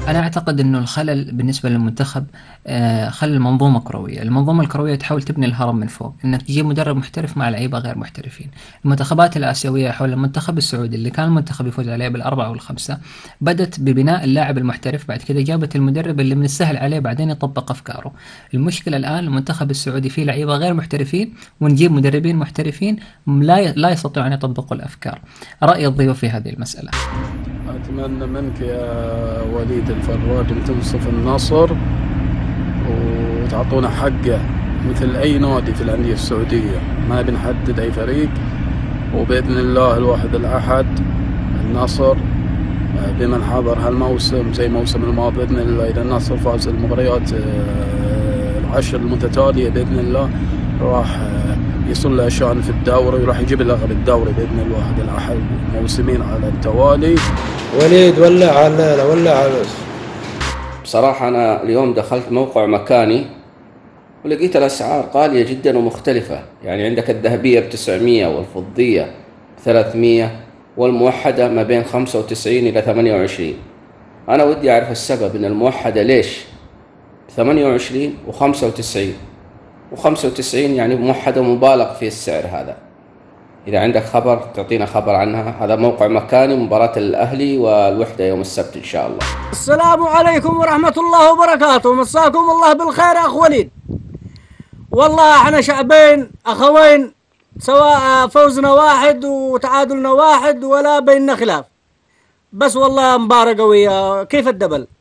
أنا أعتقد أنه الخلل بالنسبة للمنتخب خلل منظومة كروية. المنظومة الكروية تحاول تبني الهرم من فوق، أنك تجيب مدرب محترف مع لعيبة غير محترفين. المنتخبات الآسيوية حول المنتخب السعودي اللي كان المنتخب يفوز عليه بالأربعة والخمسة بدت ببناء اللاعب المحترف، بعد كده جابت المدرب اللي من السهل عليه بعدين يطبق أفكاره. المشكلة الآن المنتخب السعودي فيه لعيبة غير محترفين، ونجيب مدربين محترفين لا يستطيعون أن يطبقوا الأفكار. رأي الضيوف في هذه المسألة. أتمنى منك يا وليد الفراج أن تنصف النصر وتعطونا حقه مثل أي نادي في الأندية السعودية، ما بنحدد أي فريق. وبإذن الله الواحد الأحد النصر بمن حضر هالموسم زي موسم الماضي بإذن الله، إذا النصر فاز المباريات العشر المتتالية بإذن الله راح يصل له شأن في الدوري وراح يجيب لقب الدوري بإذن الواحد الأحد موسمين على التوالي. وليد ولع على ولع على. بصراحة أنا اليوم دخلت موقع مكاني ولقيت الأسعار غالية جدا ومختلفة. يعني عندك الذهبية ب900 والفضية 300 والموحدة ما بين 95 إلى 28. أنا ودي أعرف السبب إن الموحدة ليش 28 و95 و95 يعني موحدة مبالغ في السعر هذا. إذا عندك خبر تعطينا خبر عنها. هذا موقع مكاني، مباراة الأهلي والوحدة يوم السبت إن شاء الله. السلام عليكم ورحمة الله وبركاته، مساكم الله بالخير أخ وليد. والله احنا شعبين أخوين، سواء فوزنا واحد وتعادلنا واحد ولا بيننا خلاف، بس والله مباراة قوية. كيف الدبل؟